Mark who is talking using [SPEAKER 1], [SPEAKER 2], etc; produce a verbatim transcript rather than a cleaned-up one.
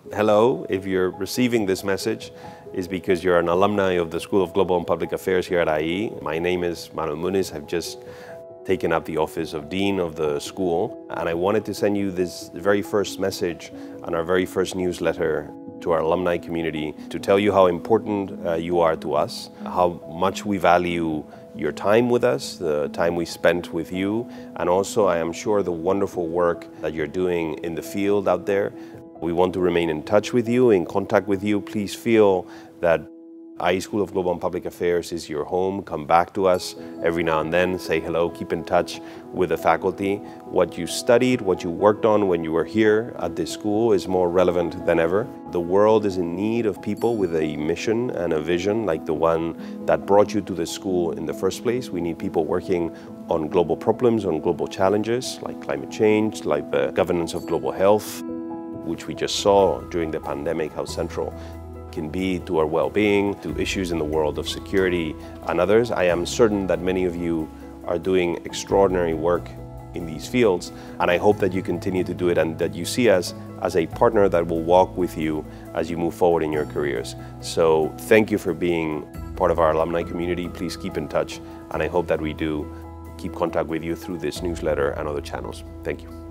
[SPEAKER 1] Hello, if you're receiving this message, is because you're an alumni of the School of Global and Public Affairs here at I E. My name is Manuel Muniz. I've just taken up the office of Dean of the school, and I wanted to send you this very first message on our very first newsletter to our alumni community to tell you how important uh, you are to us, how much we value your time with us, the time we spent with you, and also I am sure the wonderful work that you're doing in the field out there. We want to remain in touch with you, in contact with you. Please feel that I E School of Global and Public Affairs is your home. Come back to us every now and then, say hello, keep in touch with the faculty. What you studied, what you worked on when you were here at this school is more relevant than ever. The world is in need of people with a mission and a vision like the one that brought you to this school in the first place. We need people working on global problems, on global challenges like climate change, like the governance of global health, which we just saw during the pandemic, how central can be to our well-being, to issues in the world of security and others. I am certain that many of you are doing extraordinary work in these fields, and I hope that you continue to do it and that you see us as a partner that will walk with you as you move forward in your careers. So thank you for being part of our alumni community. Please keep in touch, and I hope that we do keep contact with you through this newsletter and other channels. Thank you.